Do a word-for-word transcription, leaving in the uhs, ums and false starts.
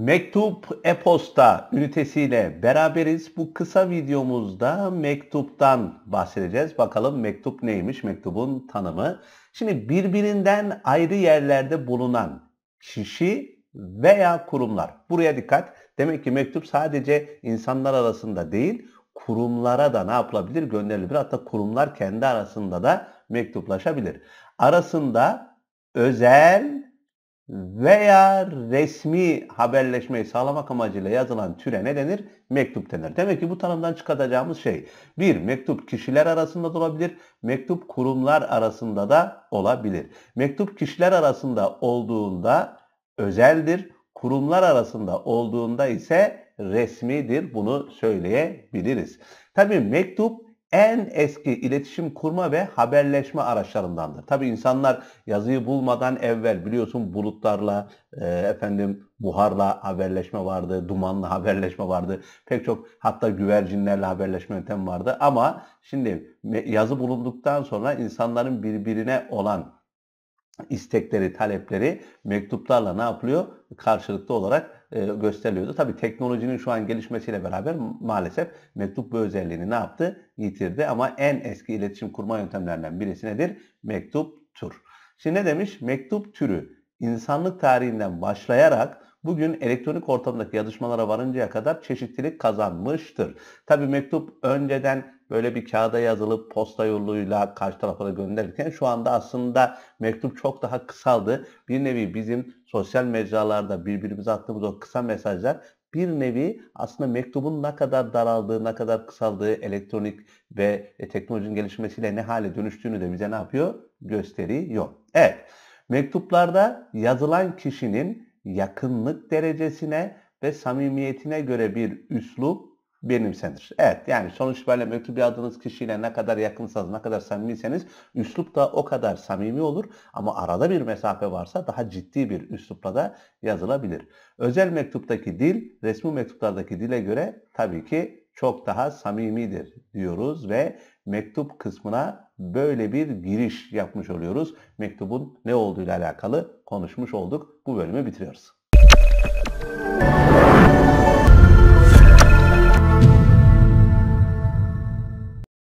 Mektup e-posta ünitesiyle beraberiz. Bu kısa videomuzda mektuptan bahsedeceğiz. Bakalım mektup neymiş, mektubun tanımı. Şimdi birbirinden ayrı yerlerde bulunan kişi veya kurumlar. Buraya dikkat. Demek ki mektup sadece insanlar arasında değil, kurumlara da ne yapılabilir? Gönderilebilir. Hatta kurumlar kendi arasında da mektuplaşabilir. Arasında özel veya resmi haberleşmeyi sağlamak amacıyla yazılan türe ne denir? Mektup denir. Demek ki bu tanımdan çıkartacağımız şey bir, mektup kişiler arasında da olabilir, mektup kurumlar arasında da olabilir. Mektup kişiler arasında olduğunda özeldir, kurumlar arasında olduğunda ise resmidir. Bunu söyleyebiliriz. Tabii mektup en eski iletişim kurma ve haberleşme araçlarındandır. Tabii insanlar yazıyı bulmadan evvel biliyorsun bulutlarla, e, efendim buharla haberleşme vardı, dumanla haberleşme vardı. Pek çok hatta güvercinlerle haberleşme yöntemi vardı. Ama şimdi yazı bulunduktan sonra insanların birbirine olan istekleri, talepleri mektuplarla ne yapılıyor? Karşılıklı olarak e, gösteriliyordu. Tabii teknolojinin şu an gelişmesiyle beraber maalesef mektup bu özelliğini ne yaptı? Yitirdi. Ama en eski iletişim kurma yöntemlerinden birisi nedir? Mektuptur. Şimdi ne demiş? Mektup türü insanlık tarihinden başlayarak bugün elektronik ortamdaki yazışmalara varıncaya kadar çeşitlilik kazanmıştır. Tabii mektup önceden böyle bir kağıda yazılıp posta yoluyla karşı tarafa da gönderirken şu anda aslında mektup çok daha kısaldı. Bir nevi bizim sosyal mecralarda birbirimize attığımız o kısa mesajlar bir nevi aslında mektubun ne kadar daraldığı, ne kadar kısaldığı, elektronik ve teknolojinin gelişmesiyle ne hale dönüştüğünü de bize ne yapıyor? Gösteriyor. Evet, mektuplarda yazılan kişinin yakınlık derecesine ve samimiyetine göre bir üslup benimsenir. Evet, yani sonuç itibariyle mektup yazdığınız kişiyle ne kadar yakınsanız, ne kadar samimiyseniz üslup da o kadar samimi olur. Ama arada bir mesafe varsa daha ciddi bir üslupla da yazılabilir. Özel mektuptaki dil, resmi mektuplardaki dile göre tabii ki çok daha samimidir diyoruz ve mektup kısmına böyle bir giriş yapmış oluyoruz. Mektubun ne olduğuyla alakalı konuşmuş olduk. Bu bölümü bitiriyoruz.